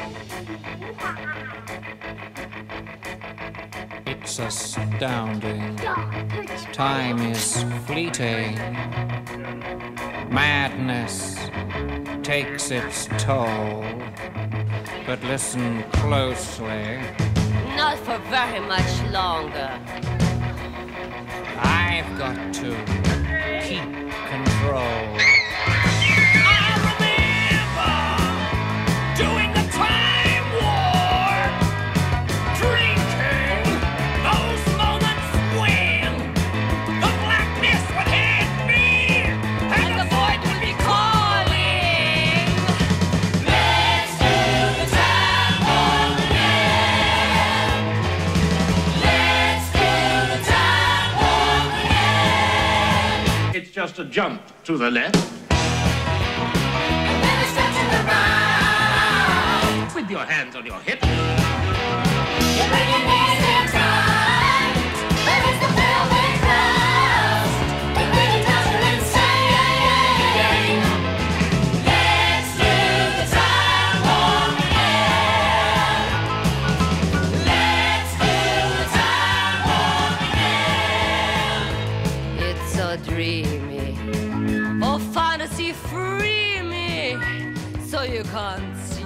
It's astounding. Time is fleeting. Madness takes its toll. But listen closely. Not for very much longer. I've got to keep control. I remember doing the time war, drinking those moments when the blackness would hit me and the void would be calling. Let's do the time war again. Let's do the time war again. It's just a jump to the left. And then a step to the right. With your hands on your hips. You bring your knees in tight. Release the pelvic thrust. You bring it down to insane. Let's do the time war again. Let's do the time war again. It's so dreamy. Oh, fantasy, free me. So you can't